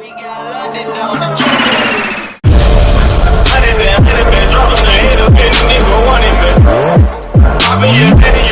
Drop him the head up, and the nigga want him, man. I been your daddy.